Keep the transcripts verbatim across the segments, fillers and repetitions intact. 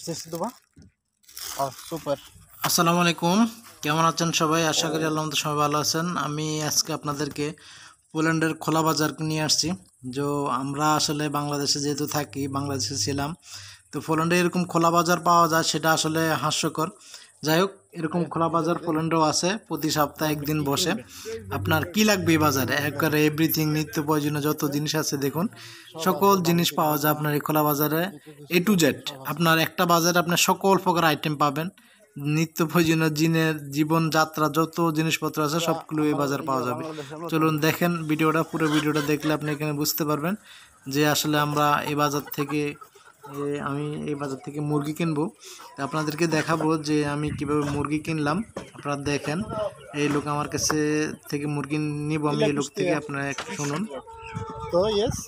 দেবা ও সুপার। আসসালামু আলাইকুম, কেমন আছেন সবাই? আশা করি আল্লাহ মতো সবাই ভালো আছেন। আমি আজকে আপনাদেরকে পোল্যান্ডের খোলা বাজার নিয়ে আসছি। যে আমরা আসলে বাংলাদেশে যেহেতু থাকি, বাংলাদেশে ছিলাম, তো পোল্যান্ডে এরকম খোলা বাজার পাওয়া যায় সেটা আসলে হাস্যকর। যাই হোক, এরকম খোলা বাজার পোল্যান্ডেও আছে, প্রতি সপ্তাহে একদিন বসে। আপনার কি লাগবে এই বাজারে? একবারে এভরিথিং, নিত্য প্রয়োজনীয় যত জিনিস আছে দেখুন, সকল জিনিস পাওয়া যায় আপনার এই খোলা বাজারে, এ টু জেড। আপনার একটা বাজারে আপনার সকল প্রকার আইটেম পাবেন, নিত্য প্রয়োজনীয় জিনের জীবনযাত্রা যত জিনিসপত্র আছে সবগুলো এই বাজার পাওয়া যাবে। চলুন দেখেন ভিডিওটা, পুরো ভিডিওটা দেখলে আপনি এখানে বুঝতে পারবেন যে আসলে আমরা এই বাজার থেকে আমি এই বাজার থেকে মুরগি কিনবো। তো আপনাদেরকে দেখাবো যে আমি কিভাবে মুরগি কিনলাম। আপনারা দেখেন, এই লোক আমার কাছে থেকে মুরগি নিব, আমি এই লোক থেকে, আপনারা একটু শুনুন। তো yes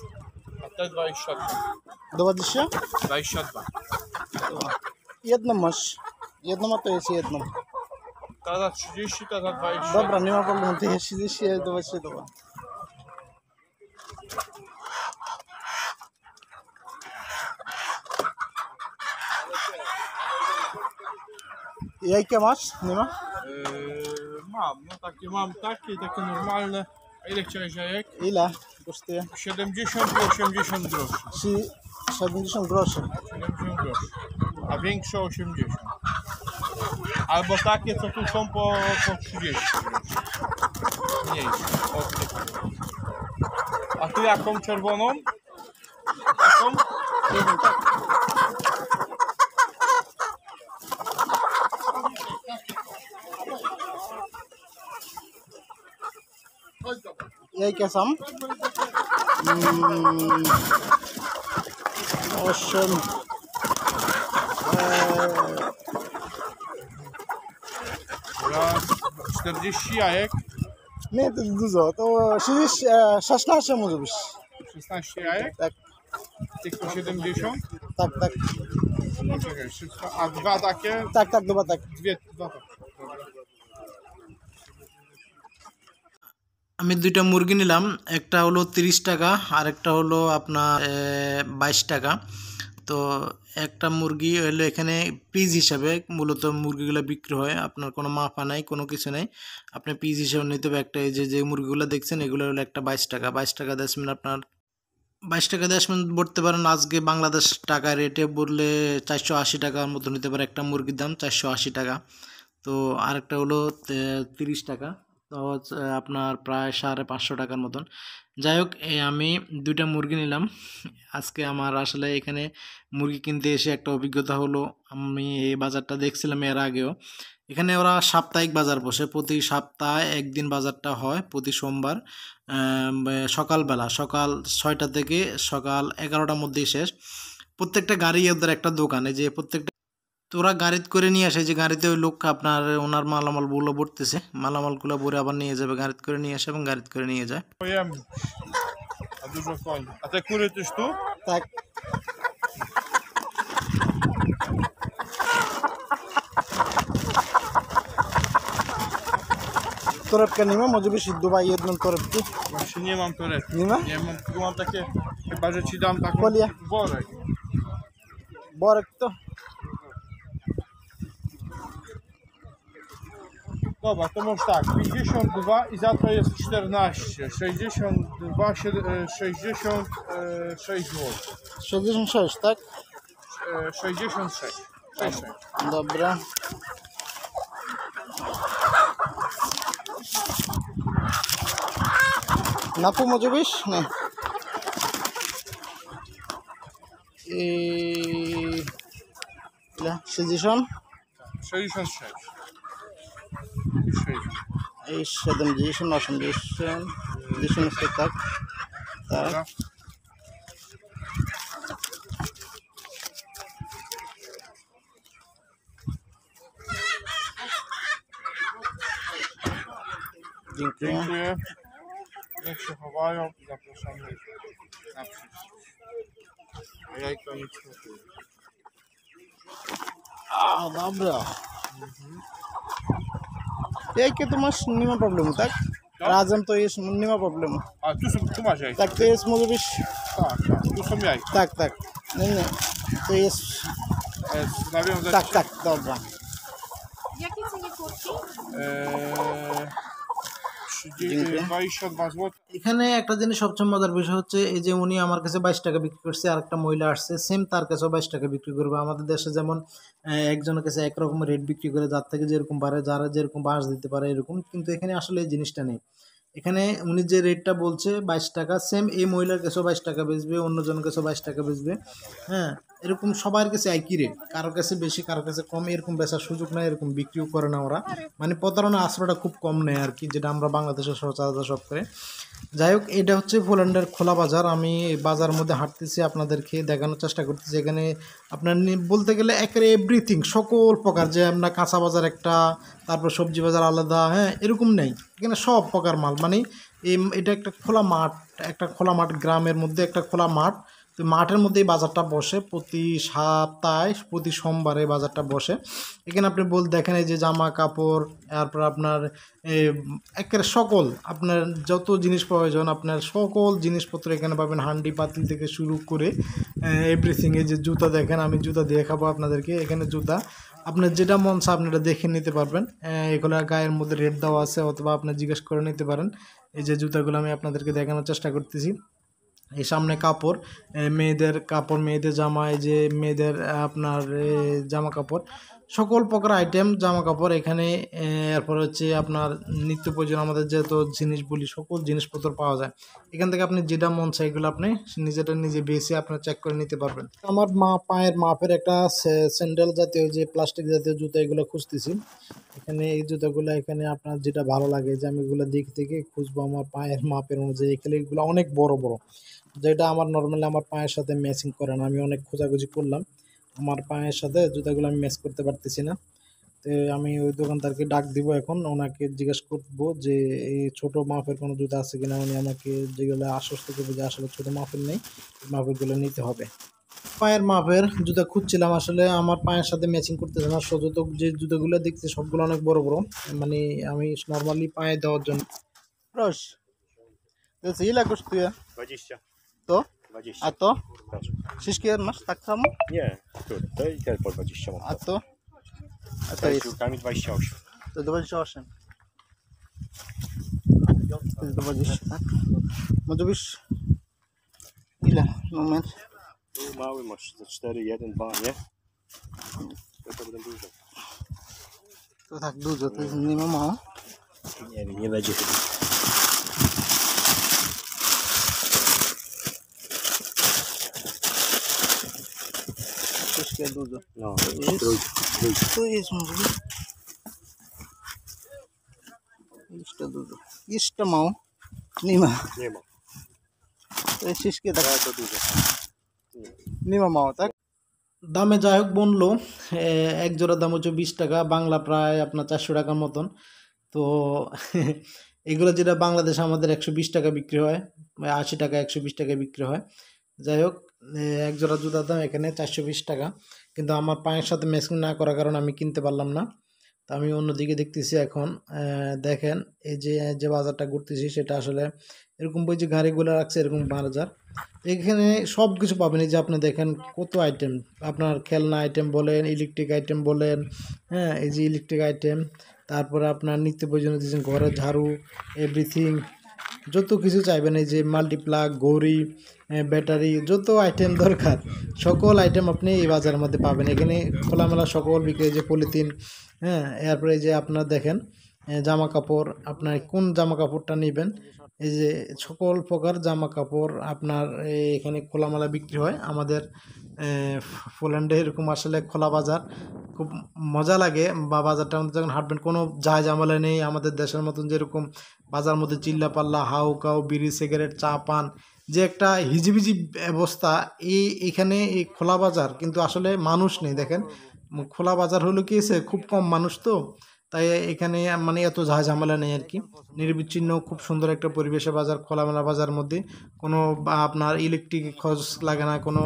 двадцать двадцать Jedno masz. Jedno ma to jest jedno. Tada trzydzieści, tada dwadzieścia. Dobra, nie ma problemu. Ty jest trzydzieści, jest dwadzieścia dwa. Jajka masz? Nie ma? Yy, mam, no takie mam, takie, takie normalne. A ile chciałeś jajek? Ile kosztuje? siedemdziesiąt i osiemdziesiąt groszy. Trzy- siedemdziesiąt groszy. siedemdziesiąt groszy. A większe osiemdziesiąt. Albo takie, co tu są po, po trzydzieści groszy. Mniejsze. O, takie. A tu jaką czerwoną? Taką? Nie wiem, tak. Jajka są? Mm, osiem. Eee, Raz, czterdzieści jajek. nie, to jest dużo. To trzydzieści, e, szesnaście może być. szesnaście jajek. Tak, Tych po siedemdziesiąt. tak, tak. No czekaj, szybko. A dwa takie? Tak, tak, dobra, tak. Dwie, dwa takie. আমি দুইটা মুরগি নিলাম, একটা হলো তিরিশ টাকা আর একটা হলো আপনার বাইশ টাকা। তো একটা মুরগি হলো এখানে পিস হিসাবে মূলত মুরগিগুলো বিক্রি হয়, আপনার কোনো মাপা নাই, কোনো কিছু নেই, আপনি পিস হিসাবে নিতে হবে। একটা এই যে যে মুরগিগুলো দেখছেন এগুলো হলো একটা বাইশ টাকা, বাইশ টাকা দশ মিনিট আপনার বাইশ টাকা দশ মিনিট বলতে পারেন। আজকে বাংলাদেশ টাকা রেটে বললে চারশো আশি টাকার মতো নিতে পারে একটা মুরগির দাম, চারশো আশি টাকা। তো আরেকটা হলো তিরিশ টাকা, তো আপনার প্রায় সাড়ে পাঁচশো টাকার মতন। যাই হোক, এই আমি দুইটা মুরগি নিলাম। আজকে আমার আসলে এখানে মুরগি কিনতে এসে একটা অভিজ্ঞতা হলো, আমি এই বাজারটা দেখছিলাম এর আগেও। এখানে ওরা সাপ্তাহিক বাজার বসে, প্রতি সপ্তাহে একদিন বাজারটা হয়, প্রতি সোমবার সকালবেলা, সকাল ছয়টা থেকে সকাল এগারোটার মধ্যেই শেষ। প্রত্যেকটা গাড়ি ওদের একটা দোকানে, যে প্রত্যেকটা তো ওরা গাড়িতে করে নিয়ে আসে, যে গাড়িতে ওই লোক আপনার ওনার মালামালগুলো ভরতেছে, মালামালগুলো ভরে আবার নিয়ে যাবে, গাড়িতে করে niye আসে এবং গাড়িতে করে নিয়ে যায়। Pojemnik. A dużo koni. A te kury też tu? Tak. Torebka nie ma? Może byś dwa jedną torebkę? Właśnie nie mam torebki. Nie ma? Nie mam, tylko mam takie, chyba że ci dam taką Folię. worek. Borek to? Dobra, to może tak, pięćdziesiąt dwa i za to jest czternaście, sześćdziesiąt dwa, sześćdziesiąt sześć złotych. sześćdziesiąt sześć, tak? sześćdziesiąt sześć. sześćdziesiąt sześć. Dobra. Na pół może być? Nie. I... Ile? sześćdziesiąt? sześćdziesiąt sześć. I sześćdziesiąt. I siedemdziesiąt, osiemdziesiąt, dziewięćdziesiąt, tak? Tak. Dobra. Dziękuję. Dziękuję. Niech się chowają i zapraszamy na przyszłość. A jajko nic nie tu. A, dobra. Jajka to masz, nie ma problemu, tak? Tak? Razem to jest, nie ma problemu. A tu, są, tu masz jajka. Tak, to jest, może być... Tak, tak, tu są jajka. Tak, tak. Nie, nie. To jest E, nawiązać... Tak, tak, dobra. W jakiej cenie kurki? E, trzydzieści, Dziękuję. dwadzieścia dwa złote. এখানে একটা জিনিস সবচেয়ে মজার বিষয় হচ্ছে এই যে উনি আমার কাছে বাইশ টাকা বিক্রি করছে, আর একটা মহিলা আসছে সেম তার কাছেও বাইশ টাকা বিক্রি করবে। আমাদের দেশে যেমন আহ, একজনের কাছে একরকম রেট বিক্রি করে, যার থেকে যেরকম পারে, যারা যেরকম বাঁশ দিতে পারে এরকম, কিন্তু এখানে আসলে এই জিনিসটা নেই। এখানে উনি যে রেটটা বলছে বাইশ টাকা, সেম এই মহিলার কাছেও বাইশ টাকা বেচবে, অন্যজনের কাছেও বাইশ টাকা বেচবে। হ্যাঁ, এরকম সবার কাছে একই রেট, কারোর কাছে বেশি কারোর কাছে কম, এরকম বেচার সুযোগ নেই, এরকম বিক্রিও করে না ওরা। মানে প্রতারণা আশ্রয়টা খুব কম নেয় আর কি, যেটা আমরা বাংলাদেশের সচরাচর সব করে। যাই হোক, এটা হচ্ছে পোল্যান্ডের খোলা বাজার। আমি এই বাজারের মধ্যে হাঁটতেছি, আপনাদেরকে দেখানোর চেষ্টা করতেছি। এখানে আপনার নি- বলতে গেলে একেবারে এভরিথিং, সকল প্রকার, যে আমরা কাঁচা বাজার একটা, তারপর সবজি বাজার আলাদা, হ্যাঁ এরকম নেই। এখানে সব প্রকার মাল, মানে এই এটা একটা খোলা মাঠ, একটা খোলা মাঠ, গ্রামের মধ্যে একটা খোলা মাঠ। তো মাঠের মধ্যেই বাজারটা বসে প্রতি সপ্তাহে, প্রতি সোমবারে বাজারটা বসে। এখানে আপনি বল দেখেন এই যে জামা কাপড়, তারপর আপনার একেবারে সকল আপনার যত জিনিস প্রয়োজন, আপনার সকল জিনিসপত্র এখানে পাবেন, হান্ডি পাতিল থেকে শুরু করে এভরিথিং। এই যে জুতা দেখেন, আমি জুতা দেখাবো আপনাদেরকে। এখানে জুতা আপনার যেটা মন চায় আপনারা দেখে নিতে পারবেন। এগুলো গায়ের মধ্যে রেট দেওয়া আছে, অথবা আপনি জিজ্ঞেস করে নিতে পারেন। এই যে জুতাগুলো আমি আপনাদেরকে দেখানোর চেষ্টা করতেছি। এই সামনে কাপড়, এ, মেয়েদের কাপড়, মেয়েদের জামা, এই যে মেয়েদের আহ, আপনার এ, জামা কাপড়, সকল প্রকার আইটেম জামা কাপড় এখানে। এ, এরপর হচ্ছে আপনার নিত্য প্রয়োজন আমাদের যত জিনিস বলি, সকল জিনিসপত্র পাওয়া যায় এখান থেকে। আপনি যেটা মন চাই এগুলো আপনি নিজেটা নিজে বেছে আপনার চেক করে নিতে পারবেন। আমার মা পায়ের মাপের একটা স্যান্ডেল জাতীয়, যে প্লাস্টিক জাতীয় জুতো, এগুলো খুঁজতেছি। এখানে এই জুতোগুলো, এখানে আপনার যেটা ভালো লাগে, যে আমি এগুলো দিক থেকে খুঁজবো আমার পায়ের মাপের অনুযায়ী। এখানে এগুলো অনেক বড় বড়, যেটা আমার নর্মালি আমার পায়ের সাথে ম্যাচিং করে না। আমি অনেক খোঁজাখুঁজি করলাম, আমার পায়ের সাথে জুতাগুলো আমি ম্যাচ করতে পারতেছি না। তো আমি ওই দোকানদারকে ডাক দিব এখন, ওনাকে জিজ্ঞেস করবো যে এই ছোটো মাপের কোনো জুতা আছে কিনা। উনি আমাকে যেগুলো আশ্বস্ত করবে যে আসলে ছোটো মাপের নেই, মাপেরগুলো নিতে হবে। পায়ের মাপের জুতা খুঁজছিলাম, আসলে আমার পায়ের সাথে ম্যাচিং করতেছে না। সযত যে জুতোগুলো দেখছি সবগুলো অনেক বড় বড়, মানে আমি নর্মালি পায়ে দেওয়ার জন্য। Proszę. To jest ile kosztuje? dwadzieścia. To? dwadzieścia. A to? Proszę. Wszystkie masz tak samo? Nie, które? Te i te po dwadzieścia mam. A to? A to Te z jest, dziurkami dwadzieścia osiem. to dwadzieścia osiem. To jest dwadzieścia, tak? Może byś... Ile? Moment. Tu mały masz za cztery, jeden, dwa, nie? To to będą duże. To tak dużo, to jest nie ma mało. Nie wiem, nie będzie chyba. Wszystkie dużo. No, Jest. trójka, trójka. To jest może być. Jeszcze dużo. Jeszcze mało. Nie ma. Nie ma. To jest wszystkie tak. Ale to duże. Nie ma mało, tak? দামে যাই হোক বললো, এক জোড়ার দাম হচ্ছে বিশ টাকা, বাংলা প্রায় আপনার চারশো টাকার মতন। তো এগুলো যেটা বাংলাদেশে আমাদের একশো বিশ টাকা বিক্রি হয়, আশি টাকা একশো বিশ টাকা বিক্রি হয়। যাই হোক, এক জোড়া জুতার দাম এখানে চারশো বিশ টাকা, কিন্তু আমার পায়ের সাথে ম্যাচিং না করার কারণে আমি কিনতে পারলাম না। তো আমি অন্যদিকে দেখতেছি এখন। দেখেন এই যে যে বাজারটা ঘুরতেছি সেটা আসলে এরকম বই যে গাড়িগুলো রাখছে এরকম বাজার। এখানে সব কিছু পাবেন। এই যে আপনি দেখেন কত আইটেম, আপনার খেলনা আইটেম বলেন, ইলেকট্রিক আইটেম বলেন, হ্যাঁ এই যে ইলেকট্রিক আইটেম, তারপরে আপনার নিত্য প্রয়োজনীয় যে ঘরের ঝাড়ু, এভরিথিং, যত কিছু চাইবেন, এই যে মাল্টিপ্লাগ, ঘড়ি, ব্যাটারি, যত আইটেম দরকার সকল আইটেম আপনি এই বাজারের মধ্যে পাবেন। এখানে খোলামেলা সকল বিক্রি, যে পলিথিন, হ্যাঁ এরপরে এই যে আপনার দেখেন জামা কাপড়, আপনার কোন জামা কাপড়টা নেবেন, এই যে সকল প্রকার জামা কাপড় আপনার এখানে খোলামেলা বিক্রি হয়। আমাদের পোল্যান্ডে এরকম আসলে খোলা বাজার খুব মজা লাগে, বা বাজারটার মধ্যে যখন হাঁটবেন কোনো যায় ঝামেলা নেই। আমাদের দেশের মতন যেরকম বাজার মধ্যে চিল্লা পাল্লা, হাউ কাউ, বিড়ি সিগারেট, চা পান, যে একটা হিজিবিজি অবস্থা, এই এখানে এই খোলা বাজার কিন্তু আসলে মানুষ নেই। দেখেন খোলা বাজার হলো কি এসে খুব কম মানুষ, তো তাই এখানে মানে এত ঝাঁ ঝামেলা নেই আর কি, নির্বিচ্ছিন্ন খুব সুন্দর একটা পরিবেশে বাজার, খোলামেলা বাজার মধ্যে কোনো আপনার ইলেকট্রিক খরচ লাগে না, কোনো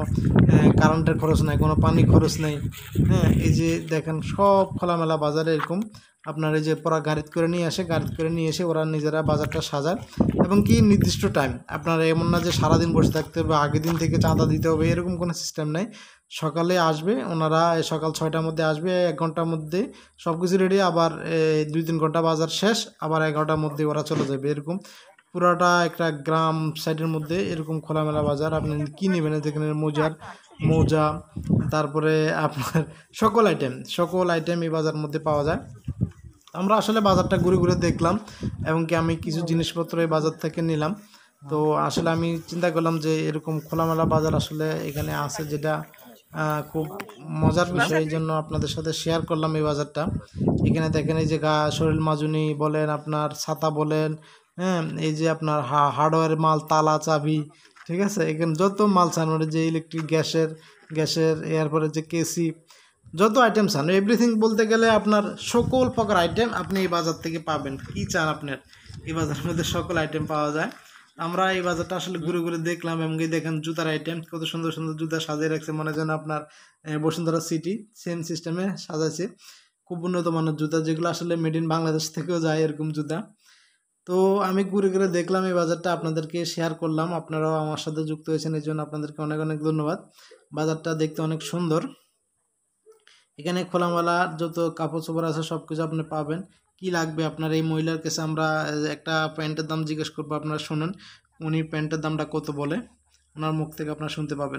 কারেন্টের খরচ নাই, কোনো পানি খরচ নেই। হ্যাঁ এই যে দেখেন সব খোলামেলা বাজারে এরকম আপনার এই যে পরা গাড়িতে করে নিয়ে আসে, গাড়িতে করে নিয়ে এসে ওরা নিজেরা বাজারটা সাজায় এবং কি নির্দিষ্ট টাইম, আপনার এমন না যে সারাদিন বসে থাকতে হবে, আগের দিন থেকে চাঁদা দিতে হবে, এরকম কোনো সিস্টেম নেই। সকালে আসবে ওনারা, সকাল ছয়টার মধ্যে আসবে, এক ঘন্টার মধ্যে সব কিছু রেডি, আবার দুই তিন ঘন্টা বাজার শেষ, আবার এগারোটার মধ্যে ওরা চলে যাবে। এরকম পুরাটা একটা গ্রাম সাইডের মধ্যে এরকম খোলামেলা বাজার। আপনি কী নেবেন যেখানে মোজার মোজা, তারপরে আপনার সকল আইটেম সকল আইটেম এই বাজারের মধ্যে পাওয়া যায়। আমরা আসলে বাজারটা ঘুরে ঘুরে দেখলাম এবং কি আমি কিছু জিনিসপত্র এই বাজার থেকে নিলাম। তো আসলে আমি চিন্তা করলাম যে এরকম খোলামেলা বাজার আসলে এখানে আছে, যেটা খুব মজার বিষয়, এই জন্য আপনাদের সাথে শেয়ার করলাম এই বাজারটা। এখানে দেখেন এই যে গা শরীর মাজুনি বলেন, আপনার ছাতা বলেন, হ্যাঁ এই যে আপনার হার্ডওয়্যার মাল, তালা চাবি, ঠিক আছে, এখানে যত মাল চান, মানে যে ইলেকট্রিক গ্যাসের গ্যাসের এরপরে যে কেসি, যত আইটেম চান, এভরিথিং বলতে গেলে আপনার সকল প্রকার আইটেম আপনি এই বাজার থেকে পাবেন। কি চান আপনার, এই বাজারের মধ্যে সকল আইটেম পাওয়া যায়। আমরা এই বাজারটা আসলে ঘুরে ঘুরে দেখলাম এবং কি দেখেন জুতার আইটেম, কত সুন্দর সুন্দর জুতা সাজিয়ে রাখছে, মনে যেন আপনার বসুন্ধরা সিটি সেম সিস্টেমে সাজাইছে। খুব উন্নত মানের জুতা, যেগুলো আসলে মেড ইন বাংলাদেশ থেকেও যায় এরকম জুতা। তো আমি ঘুরে ঘুরে দেখলাম এই বাজারটা, আপনাদেরকে শেয়ার করলাম। আপনারাও আমার সাথে যুক্ত হয়েছেন, এই জন্য আপনাদেরকে অনেক অনেক ধন্যবাদ। বাজারটা দেখতে অনেক সুন্দর। এখানে খোলামেলা যত কাপড় চোপড় আছে সব কিছু আপনি পাবেন। কি লাগবে আপনার, এই মহিলার কাছে আমরা একটা প্যান্টের দাম জিজ্ঞেস করবো, আপনারা শুনুন উনি প্যান্টের দামটা কত বলে, ওনার মুখ থেকে আপনারা শুনতে পাবেন।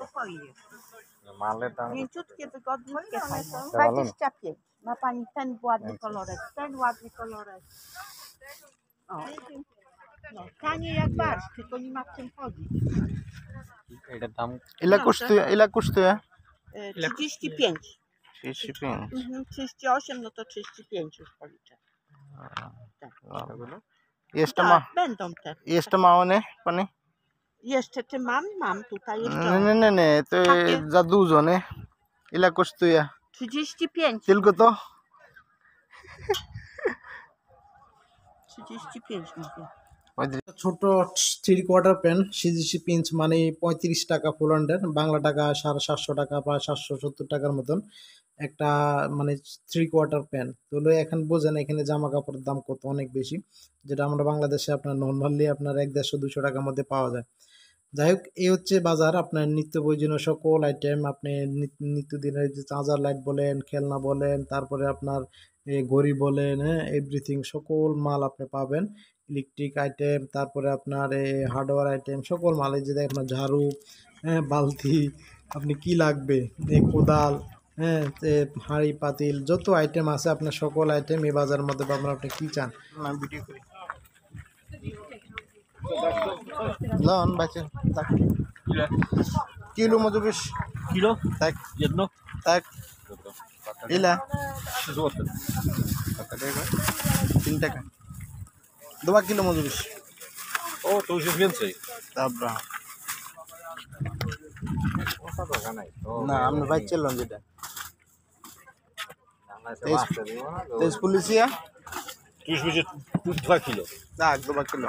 Mięciutkie, wygodniutkie, fajne. dwadzieścia pięć. Ma pani ten ładny kolorek, ten ładny kolorek. O. No, tanie jak barsz, tylko nie ma w czym chodzić. Ile kosztuje, ile kosztuje? E, trzydzieści pięć. trzydzieści pięć. Mhm, trzydzieści osiem, no to trzydzieści pięć już policzę. Tak. Jeszcze ma, Tak, będą te. jeszcze ma one, pani? Jeszcze czy mam? Mam tutaj jeszcze. Nie, nie, nie, nie, to Takie? za dużo, nie? Ile kosztuje? trzydzieści pięć. Tylko to? trzydzieści pięć mówię. ছোট three quarter pant সিজিসি পিঞ্চ মানে পঁয়ত্রিশ টাকা ফুল হ্যান্ডের, বাংলা টাকা সাড়ে সাতশো টাকা, প্রায় সাতশো সত্তর টাকার মতন একটা মানে থ্রি কোয়ার্টার প্যান্ট। তো এখন বোঝেন এখানে জামা কাপড়ের দাম কত, অনেক বেশি, যেটা আমরা বাংলাদেশে আপনার নর্মালি আপনার এক দেড়শো দুশো টাকার মধ্যে পাওয়া যায়। যাই হোক, এই হচ্ছে বাজার। আপনার নিত্য প্রয়োজনীয় সকল আইটেম, আপনি নিত্যদিনের যে চার্জার লাইট বলেন, খেলনা বলেন, তারপরে আপনার ঘড়ি বলেন, হ্যাঁ এভরিথিং সকল মাল আপনি পাবেন। ইলেকট্রিক আইটেম, তারপরে আপনার হার্ডওয়্যার আইটেম, সকল মাল। এই যে আপনার ঝাড়ু, হ্যাঁ বালতি, আপনি কি লাগবে, কোদাল, হ্যাঁ হাঁড়ি পাতিল, যত আইটেম আছে আপনার সকল আইটেম এই বাজারের মধ্যে পাবেন। আপনি কি চান ভিডিও করি লন বাচ্চা tak. Ile? Kilo może być? Kilo? Tak, Jedno? tak. Ile? trzy złote. Pięć taka. Dwa kilo może być. O, to już jest więcej. Dobra. Na, amne বাচ্চা লন যেটা। To jest, to jest policja? Tu już będzie dwa kilo. Tak, dwa kilo.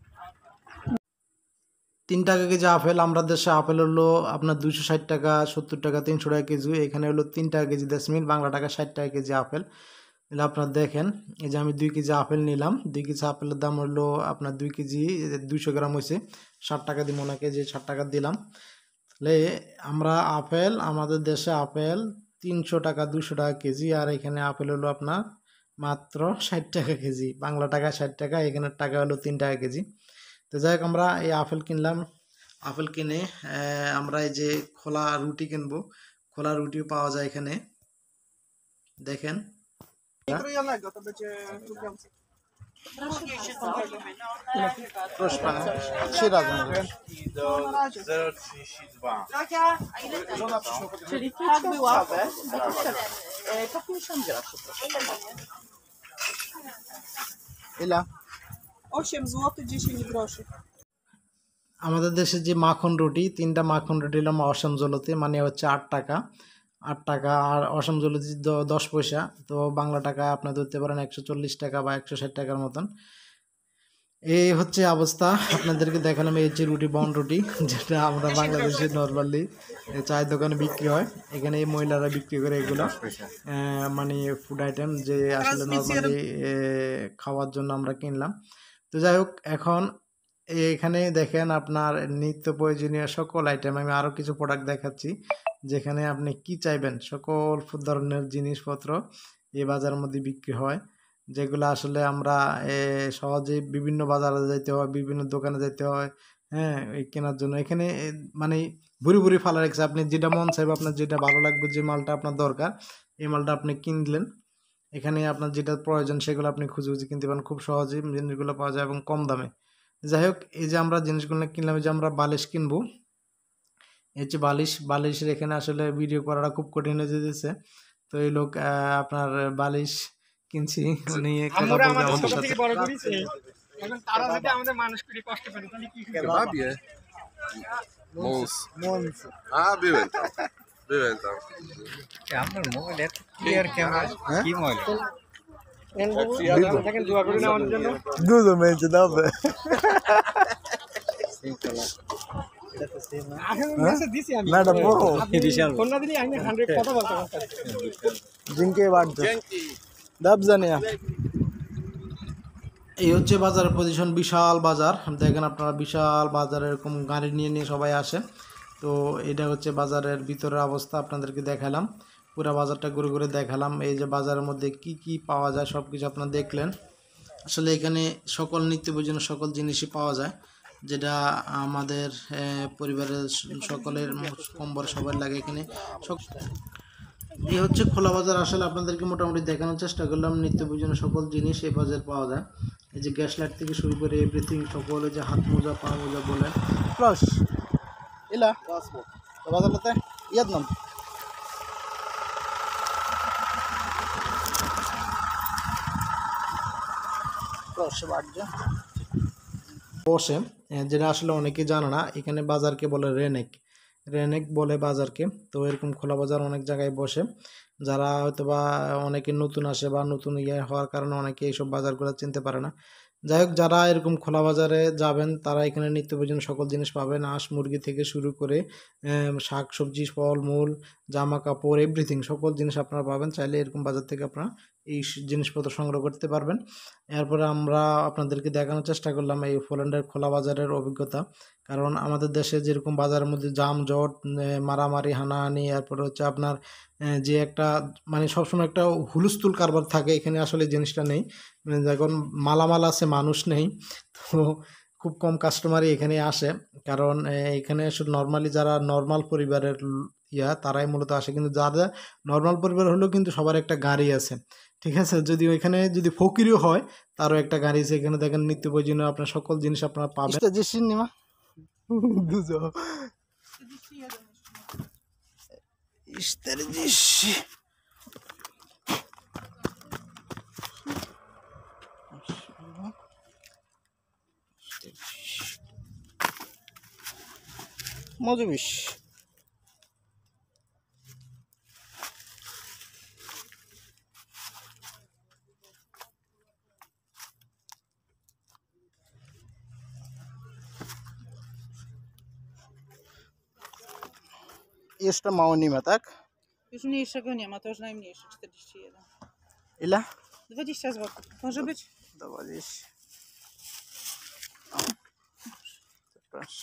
তিন টাকা KG apple, আমরা দেশে apple হলো আপনার দুশো ষাট টাকা, সত্তর টাকা, তিনশো টাকা কেজি। এখানে হলো তিন টাকা কেজি দশমিন, বাংলা টাকা ষাট টাকা কেজি আপেল। তাহলে আপনার দেখেন এই যে আমি দুই কেজি আপেল নিলাম, দুই কেজি আপেলের দাম হলো আপনার দুই কেজি দুইশো গ্রাম হয়েছে ষাট টাকা দিব না কেজি, ষাট টাকা দিলাম। তাহলে আমরা আপেল, আমাদের দেশে আপেল তিনশো টাকা দুশো টাকা কেজি, আর এখানে আপেল হলো আপনার মাত্র ষাট টাকা কেজি, বাংলা টাকা ষাট টাকা, এখানের টাকা হলো তিন টাকা কেজি। তো যাই হোক, আমরা এই আপেল কিনলাম। আপেল কিনে আমরা এই যে খোলা রুটি কিনবো, খোলা রুটিও পাওয়া যায় এখানে, দেখেন। Proszę pana, trzy razy mówię. zero trzydzieści dwa. Czyli tak było. Po pięćdziesiąt groszy, proszę. Ile? osiem złotych dziesięć groszy. আমাদের দেশে যে মাখন রুটি, তিনটা মাখন রুটি হলাম অসম জলতে, মানে হচ্ছে আট টাকা আট টাকা আর অসম জলতি দশ পয়সা। তো বাংলা টাকা আপনার ধরতে পারেন একশো চল্লিশ টাকা বা একশো ষাট টাকার মতন। এই হচ্ছে অবস্থা, আপনাদেরকে দেখালাম। এই হচ্ছে রুটি, বন রুটি, যেটা আমরা বাংলাদেশে নর্মালি চায়ের দোকানে বিক্রি হয়। এখানে এই মহিলারা বিক্রি করে এগুলো, আহ, মানে ফুড আইটেম যে আসলে নর্মালি খাওয়ার জন্য আমরা কিনলাম। তো যাই হোক, এখন এখানে দেখেন আপনার নিত্য প্রয়োজনীয় সকল আইটেম, আমি আরও কিছু প্রোডাক্ট দেখাচ্ছি যেখানে আপনি কি চাইবেন সকল ধরনের জিনিসপত্র এই বাজারের মধ্যে বিক্রি হয়, যেগুলো আসলে আমরা সহজে বিভিন্ন বাজারে যাইতে হয়, বিভিন্ন দোকানে যাইতে হয়, হ্যাঁ, এই কেনার জন্য। এখানে মানে ভুরি ভুরি ফালা রেখেছে, আপনি যেটা মন চাইবে, আপনার যেটা ভালো লাগবে, যে মালটা আপনার দরকার, এই মালটা আপনি কিনলেন। এখানে আপনার যেটা প্রয়োজন সেগুলো আপনি খুঁজে খুঁজে কিনতে পারেন, খুব সহজেই জিনিসগুলো পাওয়া যায় এবং কম দামে। যাই হোক, এই যে আমরা জিনিসগুলো কিনলাম, এই যে আমরা বালিশ কিনবো, এই হচ্ছে বালিশ। বালিশের এখানে আসলে ভিডিও করাটা খুব কঠিন হয়ে যেতেছে। তো এই লোক আপনার বালিশ কিনছি, উনি কথা বলবে আমাদের সাথে। এখন তারা যদি আমাদের মানুষ করে কষ্ট করে তাহলে কি Kebabie? Mons. Mons. Ah, byłem tam. Byłem tam. আপনার মোবাইল এত ক্লিয়ার ক্যামেরা কি মোবাইল Vivo. দেখেন দোয়া করি না আমাদের জন্য Dużo będzie, dobre. এখন মেসেজ দিছি আমি Nada, bro. কোন দিনই আমি হান্ড্রেড কথা বলতে পারতাম Dziękuję bardzo. Dobrze, nie. এই হচ্ছে বাজারের পজিশন, বিশাল বাজার। দেখেন আপনারা, বিশাল বাজার, এরকম গাড়ি নিয়ে নিয়ে সবাই আসে। তো এটা হচ্ছে বাজারের ভিতরের অবস্থা, আপনাদেরকে দেখালাম, পুরো বাজারটা ঘুরে ঘুরে দেখালাম। এই যে বাজারের মধ্যে কি কি পাওয়া যায় সব কিছু আপনারা দেখলেন। আসলে এখানে সকল নিত্য প্রয়োজনীয় সকল জিনিসই পাওয়া যায়, যেটা আমাদের পরিবারের সকলের কম বড় সবার লাগে এখানে। সব এই হচ্ছে খোলা বাজার। আসলে আপনাদেরকে মোটামুটি দেখানোর চেষ্টা করলাম, নিত্য প্রয়োজনীয় সকল জিনিস এই বাজারে পাওয়া যায়। এই যে গ্যাস লাইট থেকে শুরু করে এভরিথিং, সকল যে হাত মোজা, পা মোজা বলেন। Proszę. Ile? To bazar te? Jedną. Proszę bardzo. বসে, যেটা আসলে অনেকে জানে না, এখানে বাজারকে বলে রেনেক, রেনেক বলে বাজারকে। তো এরকম খোলা বাজার অনেক জায়গায় বসে, যারা হয়তো বা অনেকে নতুন আসে বা নতুন ইয়ে হওয়ার কারণে অনেকে এইসব বাজারগুলো চিনতে পারে না। যাই হোক, যারা এরকম খোলা বাজারে যাবেন তারা এখানে নিত্য প্রয়োজনীয় সকল জিনিস পাবেন, হাঁস মুরগি থেকে শুরু করে শাক সবজি, ফল মূল, জামা কাপড়, এভরিথিং সকল জিনিস আপনারা পাবেন। চাইলে এরকম বাজার থেকে আপনারা এই জিনিসপত্র সংগ্রহ করতে পারবেন। এরপরে আমরা আপনাদেরকে দেখানোর চেষ্টা করলাম এই পোল্যান্ডের খোলা বাজারের অভিজ্ঞতা। কারণ আমাদের দেশে যেরকম বাজারের মধ্যে যানজট, মারামারি, হানাহানি, এরপরে হচ্ছে আপনার যে একটা মানে সবসময় একটা হুলস্থুল কারবার থাকে, এখানে আসলে জিনিসটা নেই। যখন মালামাল আছে, মানুষ নেই, তো খুব কম কাস্টমারই এখানে আসে। কারণ এখানে আসলে নর্মালি যারা নর্মাল পরিবারের ইয়া তারাই মূলত আসে, কিন্তু যাদের নর্মাল পরিবার হলেও কিন্তু সবার একটা গাড়ি আছে, ঠিক আছে। যদি ওইখানে যদি ফকিরও হয় তারও একটা গাড়ি আছে। এখানে দেখেন নিত্য প্রয়োজনীয় আপনার সকল জিনিস আপনারা পাবেন। czterdzieści nie ma? Dużo. czterdzieści. Może być. Jeszcze mało nie ma, tak? Już mniejszego nie ma, to już najmniejszy, czterdzieści jeden. Ile? dwadzieścia złotych. Może być? dwadzieścia. Proszę.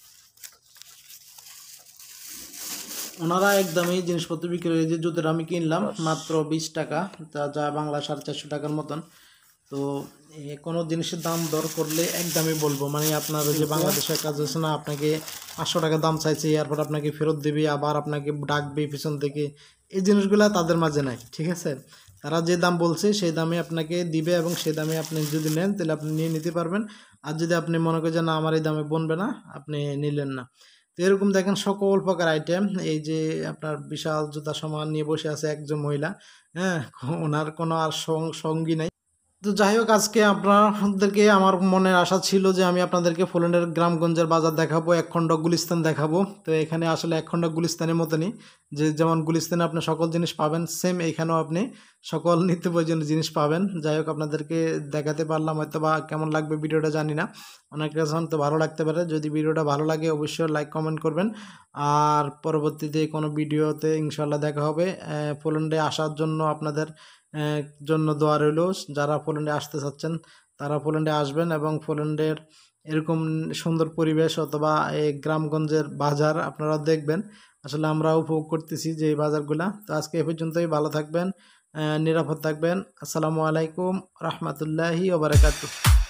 ওনারা একদমই জিনিসপত্র বিক্রি হয়ে, যে জুতোটা আমি কিনলাম মাত্র বিশ টাকা, তা যা বাংলা সাড়ে চারশো টাকার মতন। তো কোনো জিনিসের দাম দর করলে একদমই বলবো, মানে আপনার যে বাংলাদেশের কাজ আছে না, আপনাকে পাঁচশো টাকা দাম চাইছে, এরপর আপনাকে ফেরত দেবে, আবার আপনাকে ডাকবে পিছন থেকে, এই জিনিসগুলো তাদের মাঝে নাই, ঠিক আছে। তারা যে দাম বলছে সেই দামে আপনাকে দিবে, এবং সেই দামে আপনি যদি নেন তাহলে আপনি নিয়ে নিতে পারবেন। আর যদি আপনি মনে করেন যে না, আমার এই দামে বনবে না, আপনি নিলেন না। তো এরকম দেখেন সকল প্রকার আইটেম। এই যে আপনার বিশাল জুতা সামান নিয়ে বসে আছে একজন মহিলা, হ্যাঁ, ওনার কোনো আর সঙ্গী নাই। তো যাই হোক আজকে আপনাদেরকে আমার মনের আশা ছিল যে আমি আপনাদেরকে পোল্যান্ডের গ্রামগঞ্জের বাজার দেখাবো, একখণ্ড গুলিস্তান দেখাবো। তো এখানে আসলে একখণ্ড গুলিস্তানের মতনই, যে যেমন গুলিস্তানে আপনি সকল জিনিস পাবেন, সেম এইখানেও আপনি সকল নিত্য প্রয়োজনীয় জিনিস পাবেন। যাই হোক আপনাদেরকে দেখাতে পারলাম, হয়তো বা কেমন লাগবে ভিডিওটা জানি না, অনেক কাছে তো ভালো লাগতে পারে। যদি ভিডিওটা ভালো লাগে অবশ্যই লাইক কমেন্ট করবেন, আর পরবর্তীতে কোনো ভিডিওতে ইনশাল্লাহ দেখা হবে। পোল্যান্ডে আসার জন্য আপনাদের জন্য দোয়া রইল। যারা পোল্যান্ডে আসতে চাচ্ছেন তারা পোল্যান্ডে আসবেন, এবং পোল্যান্ডের এরকম সুন্দর পরিবেশ অথবা এই গ্রামগঞ্জের বাজার আপনারা দেখবেন। আসলে আমরা উপভোগ করতেছি যে এই বাজারগুলা। তো আজকে এ পর্যন্তই, ভালো থাকবেন, নিরাপদ থাকবেন। আসসালামু আলাইকুম রহমতুল্লাহি ওয়া বারাকাতুহু।